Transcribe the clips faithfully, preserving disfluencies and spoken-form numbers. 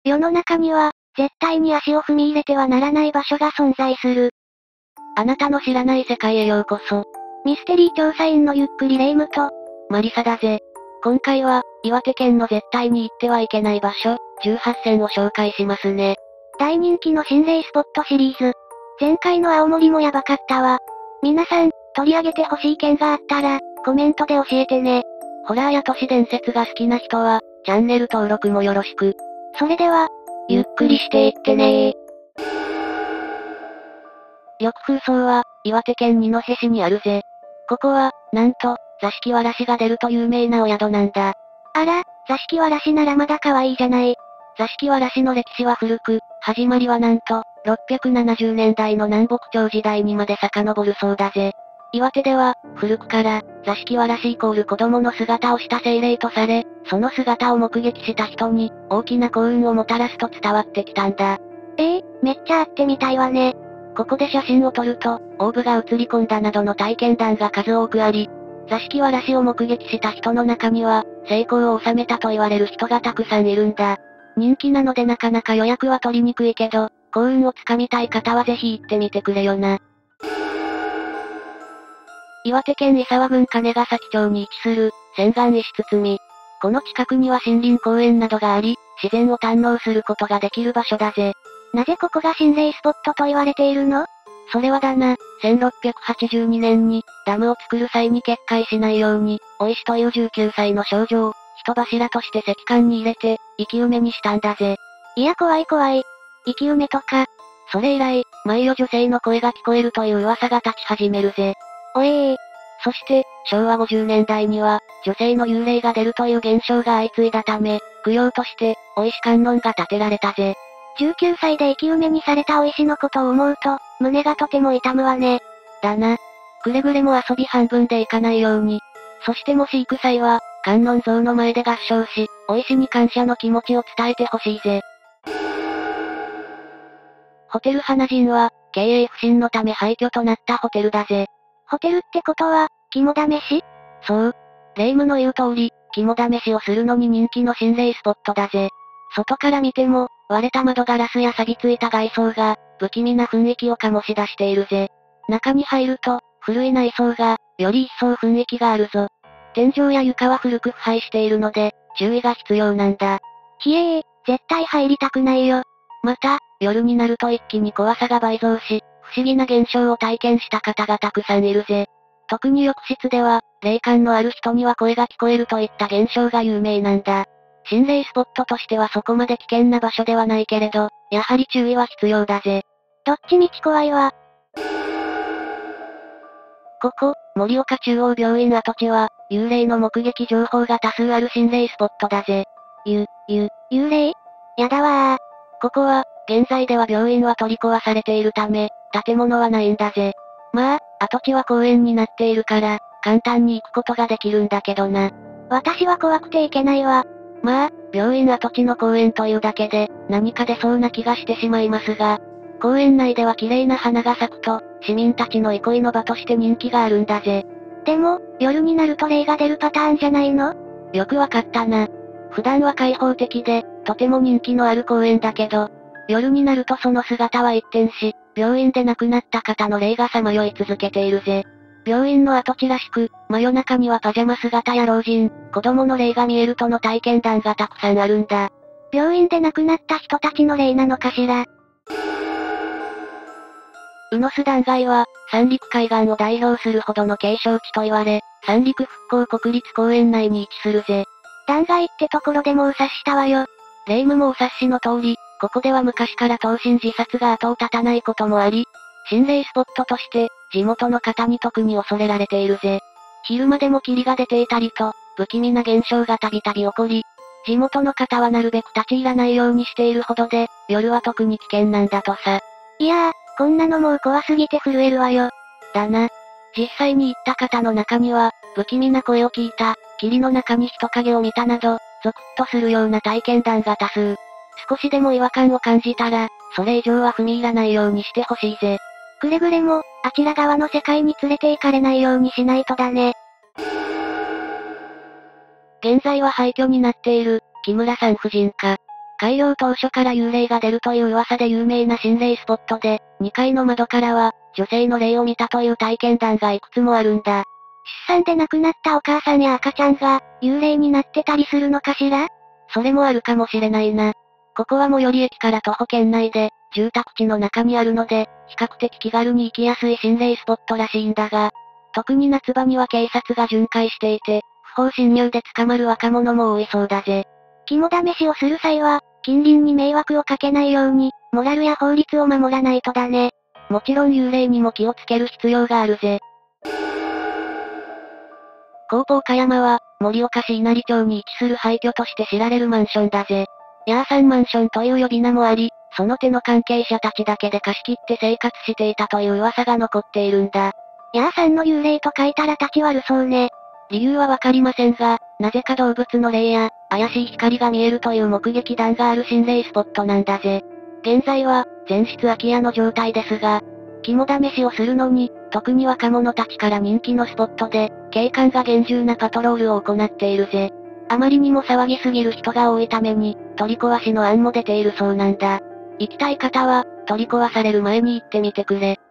世の中には、絶対に足を踏み入れてはならない場所が存在する。 あなたの知らない世界へようこそ。 ミステリー調査員のゆっくりレ夢ムと、 マリサだぜ。今回は、岩手県の絶対に行ってはいけない場所、じゅうはっせんを紹介しますね。 大人気の心霊スポットシリーズ。前回の青森もやばかったわ。皆さん、取り上げてほしい件があったら、コメントで教えてね。 ホラーや都市伝説が好きな人は、チャンネル登録もよろしく。 それでは、 ゆっくりしていってねー。緑風荘は、岩手県二戸市にあるぜ。ここは、なんと、座敷わらしが出ると有名なお宿なんだ。 あら、座敷わらしならまだ可愛いじゃない。 座敷わらしの歴史は古く、始まりはなんと、ろっぴゃくななじゅうねんだいの南北朝時代にまで遡るそうだぜ。岩手では、古くから、座敷わらしイコール子供の姿をした精霊とされ、その姿を目撃した人に、大きな幸運をもたらすと伝わってきたんだ。 ええー、めっちゃ会ってみたいわね。 ここで写真を撮ると、オーブが映り込んだなどの体験談が数多くあり、座敷わらしを目撃した人の中には、成功を収めたと言われる人がたくさんいるんだ。人気なのでなかなか予約は取りにくいけど、幸運をつかみたい方はぜひ行ってみてくれよな。岩手県伊沢郡金ヶ崎町に位置する、千岩石堤。この近くには森林公園などがあり、自然を堪能することができる場所だぜ。 なぜここが心霊スポットと言われているの？ それはだな、せんろっぴゃくはちじゅうにねんに、ダムを作る際に決壊しないように、お石というじゅうきゅうさいの少女を、人柱として石棺に入れて、生き埋めにしたんだぜ。 いや怖い怖い。生き埋めとか。 それ以来、毎夜女性の声が聞こえるという噂が立ち始めるぜ。 おええー。 そして、しょうわごじゅうねんだいには、女性の幽霊が出るという現象が相次いだため、供養として、お石観音が建てられたぜ。 じゅうきゅうさいで生き埋めにされたお石のことを思うと、胸がとても痛むわね。 だな。くれぐれも遊び半分で行かないように。そしてもし行く際は、観音像の前で合唱し、お石に感謝の気持ちを伝えてほしいぜ。ホテル花陣は、経営不振のため廃墟となったホテルだぜ。 ホテルってことは、肝試し？ そう。霊夢の言う通り、肝試しをするのに人気の心霊スポットだぜ。外から見ても、割れた窓ガラスや錆びついた外装が、不気味な雰囲気を醸し出しているぜ。中に入ると、古い内装が、より一層雰囲気があるぞ。天井や床は古く腐敗しているので、注意が必要なんだ。 ひえー、絶対入りたくないよ。 また、夜になると一気に怖さが倍増し、不思議な現象を体験した方がたくさんいるぜ。特に浴室では、霊感のある人には声が聞こえるといった現象が有名なんだ。心霊スポットとしてはそこまで危険な場所ではないけれど、やはり注意は必要だぜ。 どっちみち怖いわ。 ここ、盛岡中央病院跡地は、幽霊の目撃情報が多数ある心霊スポットだぜ。 ゆ、ゆ、幽霊？やだわー。 ここは、現在では病院は取り壊されているため、建物はないんだぜ。まあ、跡地は公園になっているから、簡単に行くことができるんだけどな。 私は怖くて行けないわ。 まあ、病院跡地の公園というだけで、何か出そうな気がしてしまいますが、公園内では綺麗な花が咲くと、市民たちの憩いの場として人気があるんだぜ。 でも、夜になると霊が出るパターンじゃないの？ よくわかったな。普段は開放的で、とても人気のある公園だけど、夜になるとその姿は一転し、病院で亡くなった方の霊がさまよい続けているぜ。病院の跡地らしく、真夜中にはパジャマ姿や老人、子供の霊が見えるとの体験談がたくさんあるんだ。 病院で亡くなった人たちの霊なのかしら。 鵜の巣断崖は、三陸海岸を代表するほどの景勝地と言われ、三陸復興国立公園内に位置するぜ。 断崖ってところでもお察ししたわよ。 霊夢もお察しの通り、ここでは昔から投身自殺が後を絶たないこともあり、心霊スポットとして、地元の方に特に恐れられているぜ。昼間でも霧が出ていたりと、不気味な現象がたびたび起こり、地元の方はなるべく立ち入らないようにしているほどで、夜は特に危険なんだとさ。 いやー、こんなのもう怖すぎて震えるわよ。 だな。実際に行った方の中には、不気味な声を聞いた、霧の中に人影を見たなど、ゾクッとするような体験談が多数。少しでも違和感を感じたら、それ以上は踏み入らないようにしてほしいぜ。 くれぐれも、あちら側の世界に連れて行かれないようにしないとだね。 現在は廃墟になっている、木村産婦人科。 開業当初から幽霊が出るという噂で有名な心霊スポットで、にかいの窓からは、女性の霊を見たという体験談がいくつもあるんだ。 出産で亡くなったお母さんや赤ちゃんが、幽霊になってたりするのかしら？ それもあるかもしれないな。ここは最寄り駅から徒歩圏内で、住宅地の中にあるので、比較的気軽に行きやすい心霊スポットらしいんだが、特に夏場には警察が巡回していて、不法侵入で捕まる若者も多いそうだぜ。 肝試しをする際は、近隣に迷惑をかけないように、モラルや法律を守らないとだね。 もちろん幽霊にも気をつける必要があるぜ。高校岡山は、盛岡市稲荷町に位置する廃墟として知られるマンションだぜ。ヤーさんマンションという呼び名もあり、その手の関係者たちだけで貸し切って生活していたという噂が残っているんだ。 ヤーさんの幽霊と書いたら立ち悪そうね。 理由はわかりませんが、なぜか動物の霊や、怪しい光が見えるという目撃談がある心霊スポットなんだぜ。現在は、全室空き家の状態ですが、肝試しをするのに、特に若者たちから人気のスポットで、警官が厳重なパトロールを行っているぜ。あまりにも騒ぎすぎる人が多いために、取り壊しの案も出ているそうなんだ。行きたい方は、取り壊される前に行ってみてくれ。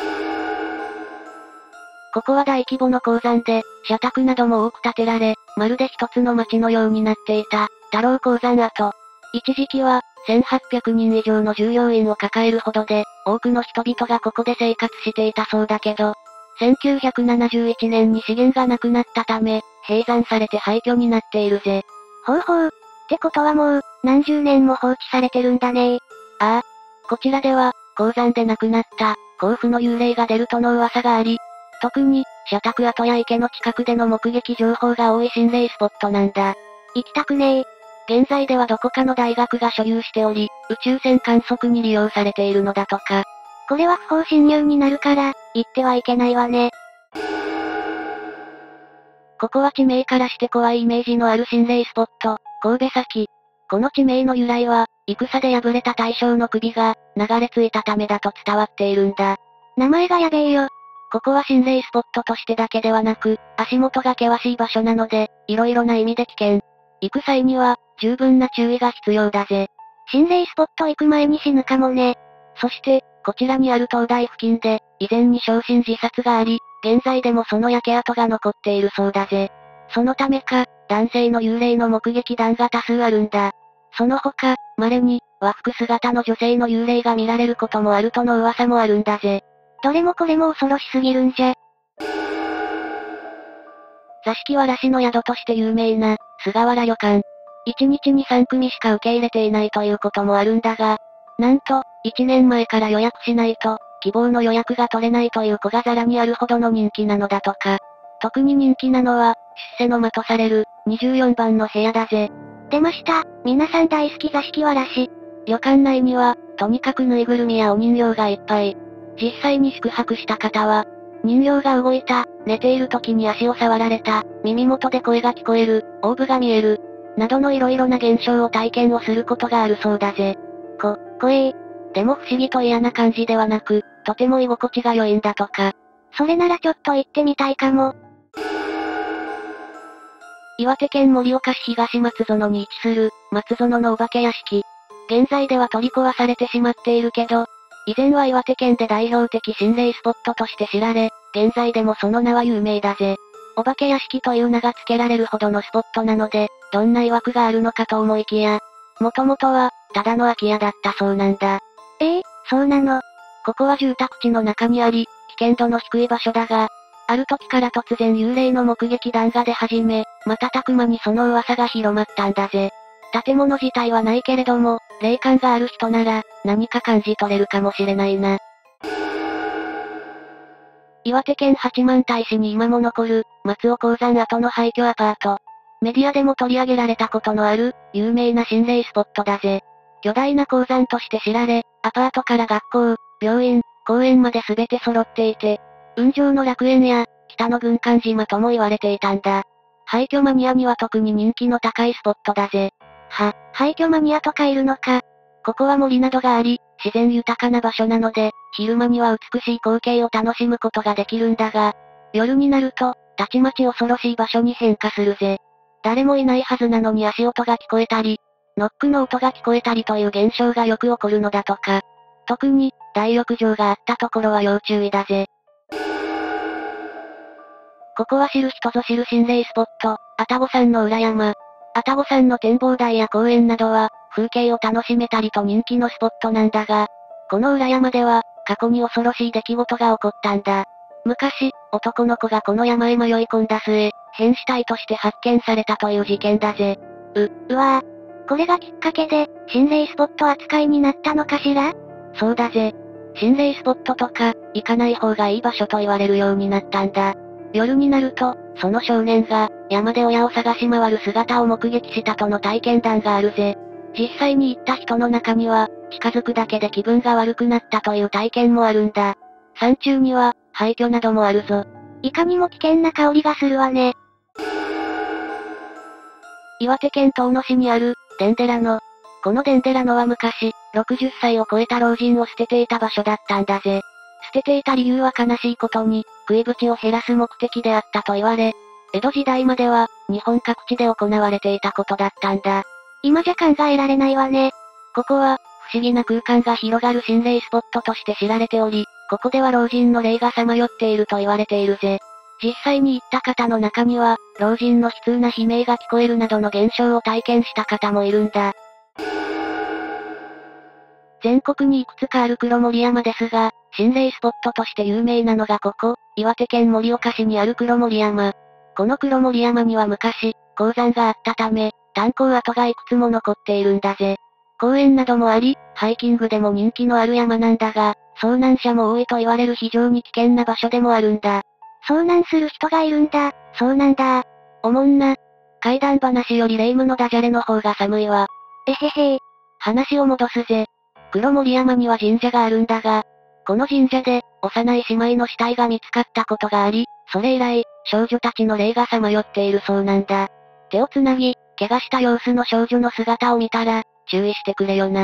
ここは大規模の鉱山で、社宅なども多く建てられ、まるで一つの町のようになっていた、太郎鉱山跡。一時期は、せんはっぴゃくにん以上の従業員を抱えるほどで、多くの人々がここで生活していたそうだけど、せんきゅうひゃくななじゅういちねんに資源がなくなったため、閉山されて廃墟になっているぜ。 ほうほう。ってことはもう、何十年も放置されてるんだね。 ああ。こちらでは、鉱山で亡くなった、甲府の幽霊が出るとの噂があり、特に、社宅跡や池の近くでの目撃情報が多い心霊スポットなんだ。 行きたくねえ。 現在ではどこかの大学が所有しており、宇宙船観測に利用されているのだとか。 これは不法侵入になるから、行ってはいけないわね。 ここは地名からして怖いイメージのある心霊スポット、神戸崎。この地名の由来は、戦で敗れた大将の首が、流れ着いたためだと伝わっているんだ。 名前がやべえよ。 ここは心霊スポットとしてだけではなく、足元が険しい場所なので、色々な意味で危険。行く際には、十分な注意が必要だぜ。 心霊スポット行く前に死ぬかもね。 そして、こちらにある灯台付近で、以前に焼身自殺があり、現在でもその焼け跡が残っているそうだぜ。そのためか、男性の幽霊の目撃談が多数あるんだ。その他、稀に、和服姿の女性の幽霊が見られることもあるとの噂もあるんだぜ。 どれもこれも恐ろしすぎるんじゃ。 座敷わらしの宿として有名な、菅原旅館。いちにちにさんくみしか受け入れていないということもあるんだが、なんと、いちねんまえから予約しないと、希望の予約が取れないという子がざらにあるほどの人気なのだとか。特に人気なのは、出世の間とされる、にじゅうよんばんの部屋だぜ。 出ました。皆さん大好き座敷わらし。 旅館内には、とにかくぬいぐるみやお人形がいっぱい。実際に宿泊した方は、人形が動いた、寝ている時に足を触られた、耳元で声が聞こえる、オーブが見える、などの色々な現象を体験をすることがあるそうだぜ。 こ、怖え。 でも不思議と嫌な感じではなく、とても居心地が良いんだとか。 それならちょっと行ってみたいかも。 岩手県盛岡市東松園に位置する、松園のお化け屋敷。現在では取り壊されてしまっているけど、以前は岩手県で代表的心霊スポットとして知られ、現在でもその名は有名だぜ。お化け屋敷という名が付けられるほどのスポットなので、どんな曰くがあるのかと思いきや、もともとは、ただの空き家だったそうなんだ。 ええ、そうなの。 ここは住宅地の中にあり、危険度の低い場所だが、ある時から突然幽霊の目撃談が出始め、瞬く間にその噂が広まったんだぜ。建物自体はないけれども、霊感がある人なら、何か感じ取れるかもしれないな。岩手県八幡平市に今も残る、松尾鉱山跡の廃墟アパート。メディアでも取り上げられたことのある、有名な心霊スポットだぜ。巨大な鉱山として知られ、アパートから学校、病院、公園まで全て揃っていて、雲上の楽園や、北の軍艦島とも言われていたんだ。廃墟マニアには特に人気の高いスポットだぜ。 は、廃墟マニアとかいるのか。 ここは森などがあり、自然豊かな場所なので、昼間には美しい光景を楽しむことができるんだが、夜になると、たちまち恐ろしい場所に変化するぜ。誰もいないはずなのに足音が聞こえたり、 ノックの音が聞こえたりという現象がよく起こるのだとか。特に、大浴場があったところは要注意だぜ。ここは知る人ぞ知る心霊スポット、愛宕山の裏山。愛宕山の展望台や公園などは、風景を楽しめたりと人気のスポットなんだが、この裏山では、過去に恐ろしい出来事が起こったんだ。昔、男の子がこの山へ迷い込んだ末、変死体として発見されたという事件だぜ。 う、うわぁ。これがきっかけで、心霊スポット扱いになったのかしら？ そうだぜ。心霊スポットとか、行かない方がいい場所と言われるようになったんだ。夜になると、その少年が、山で親を探し回る姿を目撃したとの体験談があるぜ。実際に行った人の中には、近づくだけで気分が悪くなったという体験もあるんだ。山中には、廃墟などもあるぞ。 いかにも危険な香りがするわね。 岩手県遠野市にある、伝寺野。この伝寺野は昔、ろくじゅっさいを超えた老人を捨てていた場所だったんだぜ。捨てていた理由は悲しいことに、食い縁を減らす目的であったと言われ、江戸時代までは、日本各地で行われていたことだったんだ。 今じゃ考えられないわね。 ここは、不思議な空間が広がる心霊スポットとして知られており、ここでは老人の霊がさまよっていると言われているぜ。実際に行った方の中には、老人の悲痛な悲鳴が聞こえるなどの現象を体験した方もいるんだ。全国にいくつかある黒森山ですが、心霊スポットとして有名なのがここ、岩手県盛岡市にある黒森山。この黒森山には昔、鉱山があったため、炭鉱跡がいくつも残っているんだぜ。公園などもあり、ハイキングでも人気のある山なんだが、遭難者も多いと言われる非常に危険な場所でもあるんだ。 遭難する人がいるんだ、そうなんだ。 おもんな。怪談話より霊夢のダジャレの方が寒いわ。 えへへー。 話を戻すぜ。黒森山には神社があるんだが、この神社で、幼い姉妹の死体が見つかったことがあり、それ以来、少女たちの霊がさまよっているそうなんだ。手をつなぎ、怪我した様子の少女の姿を見たら、注意してくれよな。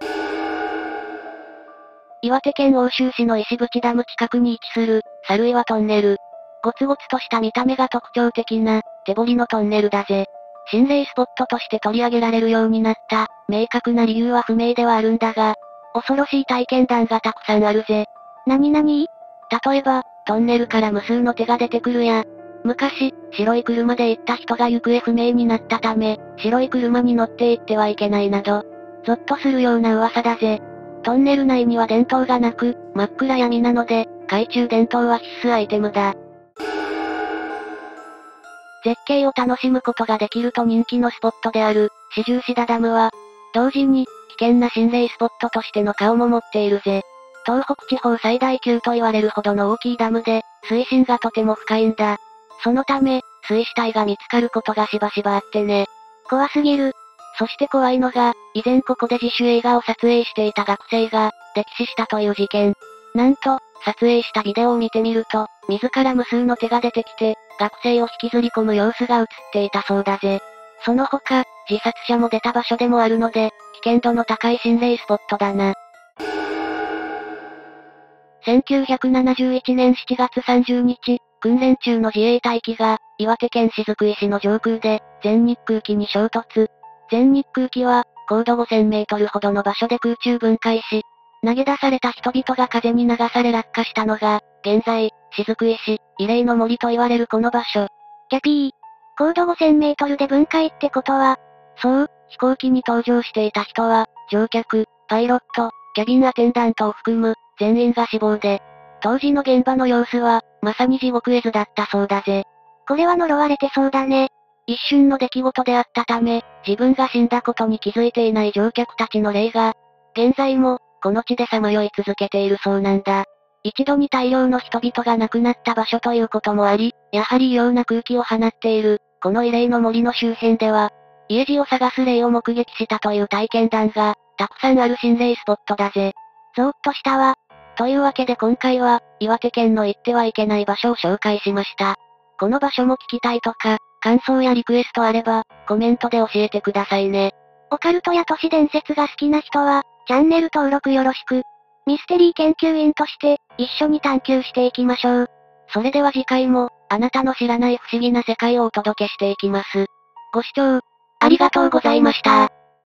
岩手県奥州市の石淵ダム近くに位置する、猿岩トンネル。ゴツゴツとした見た目が特徴的な、手掘りのトンネルだぜ。心霊スポットとして取り上げられるようになった、明確な理由は不明ではあるんだが、恐ろしい体験談がたくさんあるぜ。 なになに？ 例えば、トンネルから無数の手が出てくるや、昔、白い車で行った人が行方不明になったため、白い車に乗って行ってはいけないなど、ゾッとするような噂だぜ。トンネル内には電灯がなく、真っ暗闇なので、懐中電灯は必須アイテムだ。絶景を楽しむことができると人気のスポットである、四十四田ダムは、同時に、危険な心霊スポットとしての顔も持っているぜ。東北地方最大級と言われるほどの大きいダムで、水深がとても深いんだ。そのため、水死体が見つかることがしばしばあってね。 怖すぎる。 そして怖いのが、以前ここで自主映画を撮影していた学生が、溺死したという事件。なんと、撮影したビデオを見てみると、自ら無数の手が出てきて、学生を引きずり込む様子が映っていたそうだぜ。その他、自殺者も出た場所でもあるので、危険度の高い心霊スポットだな。せんきゅうひゃくななじゅういちねんしちがつさんじゅうにち、訓練中の自衛隊機が、岩手県雫石の上空で、全日空機に衝突。全日空機は、高度ごせんメートルほどの場所で空中分解し、投げ出された人々が風に流され落下したのが、現在、雫石、慰霊の森と言われるこの場所。 キャピー。高度ごせんメートルで分解ってことは、 そう、飛行機に搭乗していた人は、乗客、パイロット、キャビンアテンダントを含む、全員が死亡で、当時の現場の様子は、まさに地獄絵図だったそうだぜ。 これは呪われてそうだね。 一瞬の出来事であったため、自分が死んだことに気づいていない乗客たちの霊が、現在も、この地でさまよい続けているそうなんだ。一度に大量の人々が亡くなった場所ということもあり、やはり異様な空気を放っている、この慰霊の森の周辺では、家路を探す霊を目撃したという体験談が、たくさんある心霊スポットだぜ。 ゾーッとしたわ。 というわけで今回は、岩手県の行ってはいけない場所を紹介しました。この場所も聞きたいとか、感想やリクエストあれば、コメントで教えてくださいね。 オカルトや都市伝説が好きな人は、チャンネル登録よろしく。ミステリー研究員として、一緒に探求していきましょう。 それでは次回も、あなたの知らない不思議な世界をお届けしていきます。ご視聴、ありがとうございました。